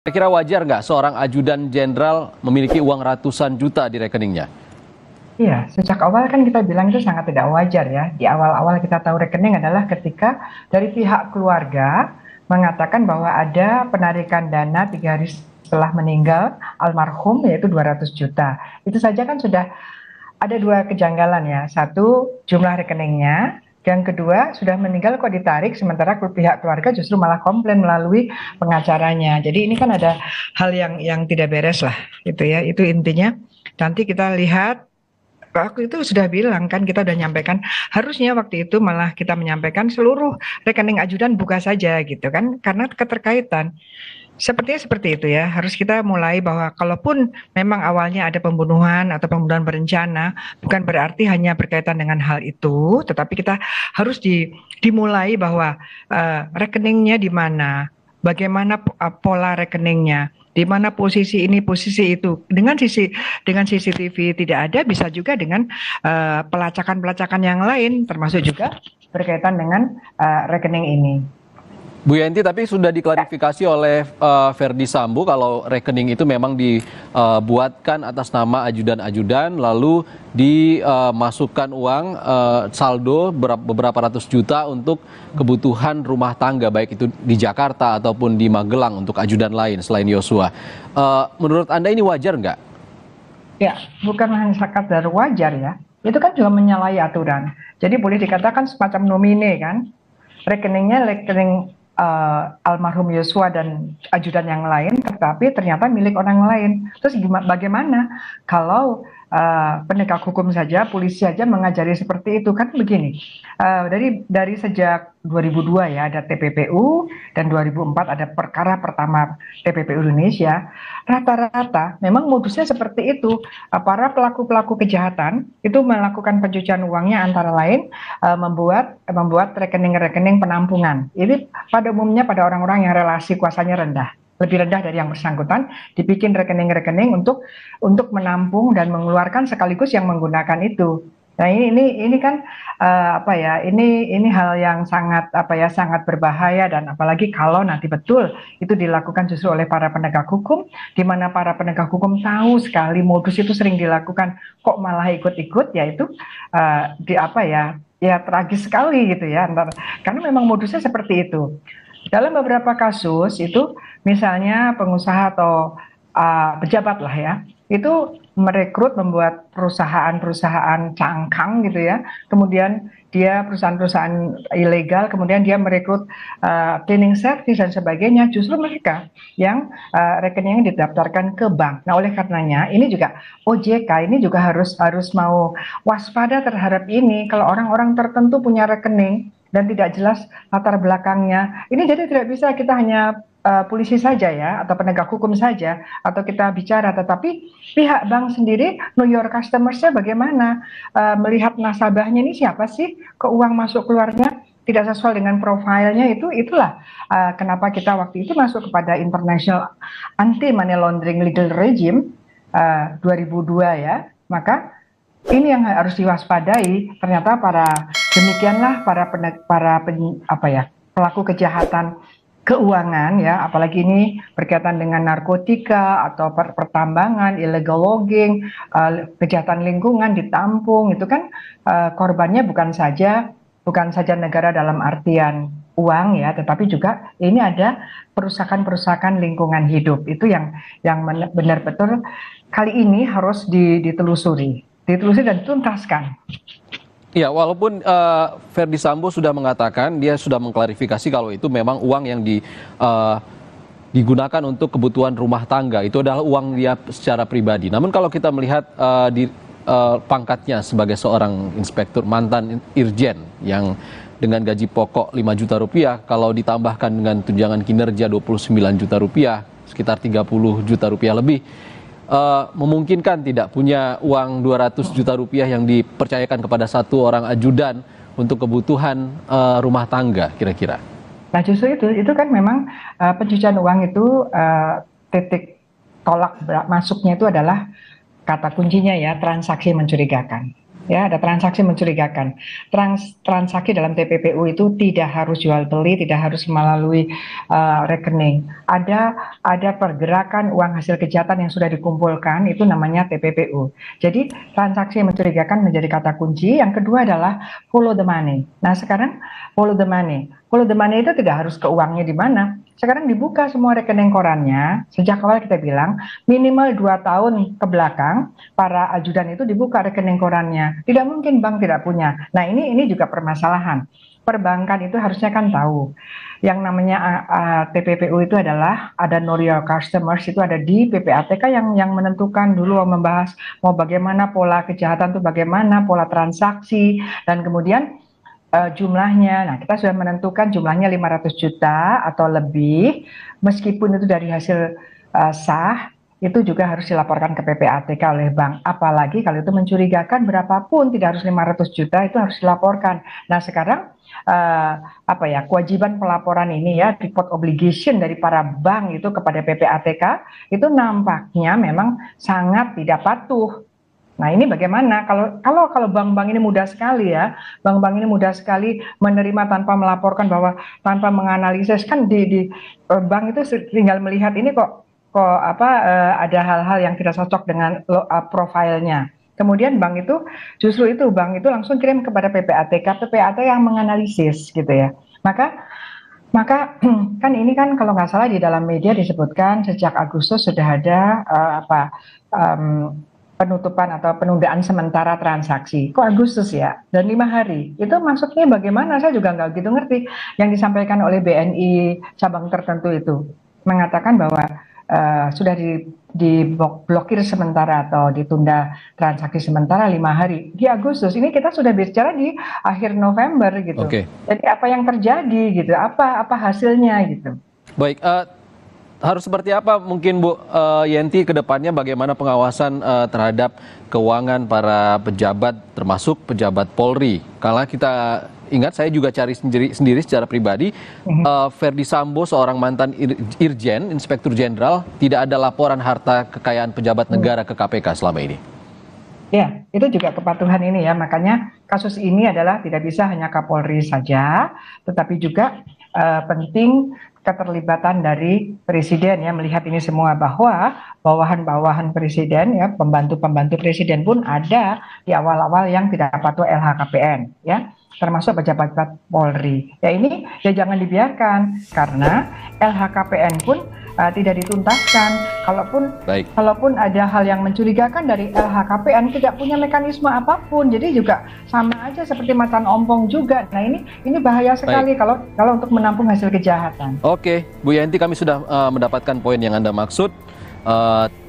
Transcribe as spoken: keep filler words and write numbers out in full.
Kira-kira wajar nggak seorang ajudan jenderal memiliki uang ratusan juta di rekeningnya? Iya, sejak awal kan kita bilang itu sangat tidak wajar ya. Di awal-awal kita tahu rekening adalah ketika dari pihak keluarga mengatakan bahwa ada penarikan dana tiga hari setelah meninggal almarhum yaitu dua ratus juta. Itu saja kan sudah ada dua kejanggalan ya. Satu, jumlah rekeningnya. Yang kedua, sudah meninggal kok ditarik, sementara pihak keluarga justru malah komplain melalui pengacaranya. Jadi ini kan ada hal yang yang tidak beres lah, gitu ya. Itu intinya. Nanti kita lihat. Waktu itu sudah bilang kan, kita udah nyampaikan, harusnya waktu itu malah kita menyampaikan seluruh rekening ajudan buka saja gitu kan, karena keterkaitan. Sepertinya seperti itu ya, harus kita mulai bahwa kalaupun memang awalnya ada pembunuhan atau pembunuhan berencana, bukan berarti hanya berkaitan dengan hal itu, tetapi kita harus di, dimulai bahwa uh, rekeningnya di mana, bagaimana uh, pola rekeningnya, di mana posisi ini, posisi itu. Dengan sisi dengan C C T V tidak ada, bisa juga dengan uh, pelacakan-pelacakan yang lain, termasuk juga berkaitan dengan uh, rekening ini. Bu Yenti, tapi sudah diklarifikasi oleh uh, Verdi Sambo kalau rekening itu memang dibuatkan atas nama ajudan-ajudan, lalu dimasukkan uang uh, saldo beberapa ratus juta untuk kebutuhan rumah tangga, baik itu di Jakarta ataupun di Magelang untuk ajudan lain selain Yosua. Uh, menurut Anda ini wajar nggak? Ya, bukan hanya sekadar wajar ya, itu kan juga menyalahi aturan. Jadi boleh dikatakan semacam nomine kan, rekeningnya rekening uh, almarhum Yosua dan ajudan yang lain, tetapi ternyata milik orang lain. Terus gimana, bagaimana kalau uh, penegak hukum saja, polisi saja mengajari seperti itu? Kan begini, uh, dari dari sejak dua ribu dua ya ada T P P U dan dua ribu empat ada perkara pertama T P P U Indonesia. Rata-rata memang modusnya seperti itu. Uh, para pelaku-pelaku kejahatan itu melakukan pencucian uangnya antara lain uh, membuat uh, membuat rekening-rekening penampungan. Ini pada umumnya pada orang-orang yang relasi kuasanya rendah, lebih rendah dari yang bersangkutan, dibikin rekening-rekening untuk untuk menampung dan mengeluarkan sekaligus yang menggunakan itu. Nah ini ini ini kan uh, apa ya? Ini ini hal yang sangat apa ya? Sangat berbahaya, dan apalagi kalau nanti betul itu dilakukan justru oleh para penegak hukum, di mana para penegak hukum tahu sekali modus itu sering dilakukan, kok malah ikut-ikut, yaitu uh, di apa ya? Ya tragis sekali gitu ya. Antara, karena memang modusnya seperti itu. Dalam beberapa kasus itu, misalnya pengusaha atau uh, pejabat lah ya, itu merekrut, membuat perusahaan-perusahaan cangkang gitu ya, kemudian dia perusahaan-perusahaan ilegal, kemudian dia merekrut uh, cleaning service dan sebagainya, justru mereka yang uh, rekeningnya didaftarkan ke bank. Nah oleh karenanya ini juga O J K ini juga harus harus mau waspada terhadap ini. Kalau orang-orang tertentu punya rekening dan tidak jelas latar belakangnya, ini jadi tidak bisa kita hanya uh, polisi saja ya, atau penegak hukum saja, atau kita bicara, tetapi pihak bank sendiri, know your customers-nya bagaimana, uh, melihat nasabahnya ini siapa sih, ke uang masuk keluarnya tidak sesuai dengan profilnya, itu itulah uh, kenapa kita waktu itu masuk kepada International Anti Money Laundering Legal Regime uh, dua ribu dua ya. Maka ini yang harus diwaspadai. Ternyata para demikianlah para pen, para pen, apa ya pelaku kejahatan keuangan ya, apalagi ini berkaitan dengan narkotika atau per pertambangan, illegal logging, uh, kejahatan lingkungan ditampung, itu kan uh, korbannya bukan saja bukan saja negara dalam artian uang ya, tetapi juga ini ada perusakan-perusakan lingkungan hidup. Itu yang yang benar betul kali ini harus ditelusuri, ditelusuri dan dituntaskan. Ya, walaupun uh, Verdi Sambo sudah mengatakan, dia sudah mengklarifikasi kalau itu memang uang yang di, uh, digunakan untuk kebutuhan rumah tangga, itu adalah uang dia secara pribadi. Namun kalau kita melihat uh, di uh, pangkatnya sebagai seorang inspektur, mantan irjen yang dengan gaji pokok lima juta rupiah, kalau ditambahkan dengan tunjangan kinerja dua puluh sembilan juta rupiah, sekitar tiga puluh juta rupiah lebih, Uh, memungkinkan tidak punya uang dua ratus juta rupiah yang dipercayakan kepada satu orang ajudan untuk kebutuhan uh, rumah tangga kira-kira? Nah justru itu, itu kan memang uh, pencucian uang itu uh, titik tolak masuknya itu adalah kata kuncinya ya, transaksi mencurigakan. ya, ada transaksi mencurigakan. Trans, transaksi dalam T P P U itu tidak harus jual beli, tidak harus melalui uh, rekening. Ada ada pergerakan uang hasil kejahatan yang sudah dikumpulkan, itu namanya T P P U. Jadi transaksi mencurigakan menjadi kata kunci. Yang kedua adalah follow the money. Nah sekarang follow the money. Follow the money itu tidak harus ke uangnya di mana. Sekarang dibuka semua rekening korannya. Sejak awal kita bilang minimal dua tahun ke belakang para ajudan itu dibuka rekening korannya. Tidak mungkin bank tidak punya. Nah ini ini juga permasalahan. Perbankan itu harusnya kan tahu. Yang namanya uh, T P P U itu adalah ada know your customers, itu ada di P P A T K yang yang menentukan dulu, membahas mau bagaimana pola kejahatan itu, bagaimana pola transaksi, dan kemudian Uh, jumlahnya. Nah, kita sudah menentukan jumlahnya lima ratus juta atau lebih, meskipun itu dari hasil uh, sah, itu juga harus dilaporkan ke P P A T K oleh bank. Apalagi kalau itu mencurigakan berapapun, tidak harus lima ratus juta, itu harus dilaporkan. Nah, sekarang uh, apa ya, kewajiban pelaporan ini ya, report obligation dari para bank itu kepada P P A T K, itu nampaknya memang sangat tidak patuh. Nah ini bagaimana kalau kalau kalau bank-bank ini mudah sekali ya, bank-bank ini mudah sekali menerima tanpa melaporkan, bahwa tanpa menganalisis, kan di, di bank itu tinggal melihat ini kok kok apa uh, ada hal-hal yang tidak cocok dengan uh, profilnya. Kemudian bank itu justru itu bank itu langsung kirim kepada P P A T K, P P A T K yang menganalisis gitu ya. Maka maka kan ini kan kalau nggak salah di dalam media disebutkan sejak Agustus sudah ada uh, apa um, penutupan atau penundaan sementara transaksi. Kok Agustus ya? Dan lima hari. Itu maksudnya bagaimana? Saya juga nggak gitu ngerti. Yang disampaikan oleh B N I cabang tertentu itu mengatakan bahwa uh, sudah di diblokir sementara atau ditunda transaksi sementara lima hari di Agustus. Ini kita sudah bicara di akhir November gitu. Oke. Jadi apa yang terjadi gitu? Apa apa hasilnya gitu? Baik. Uh... Harus seperti apa mungkin Bu uh, Yenti ke depannya, bagaimana pengawasan uh, terhadap keuangan para pejabat termasuk pejabat Polri? Kalau kita ingat, saya juga cari sendiri, sendiri secara pribadi, uh, Ferdi Sambo seorang mantan ir, Irjen, Inspektur Jenderal, tidak ada laporan harta kekayaan pejabat negara ke K P K selama ini. Ya, itu juga kepatuhan ini ya, makanya kasus ini adalah tidak bisa hanya Kapolri saja, tetapi juga uh, penting keterlibatan dari presiden ya, melihat ini semua, bahwa bawahan-bawahan presiden ya, pembantu-pembantu presiden pun ada di awal-awal yang tidak patuh L H K P N ya, termasuk pejabat Polri. Ya ini ya jangan dibiarkan, karena L H K P N pun uh, tidak dituntaskan. Kalaupun Baik. kalaupun ada hal yang mencurigakan dari L H K P N, tidak punya mekanisme apapun. Jadi juga sama aja seperti macan ompong juga. Nah ini ini bahaya sekali Baik. kalau kalau untuk menampung hasil kejahatan. Oke, Bu Yenti, kami sudah uh, mendapatkan poin yang Anda maksud. Uh,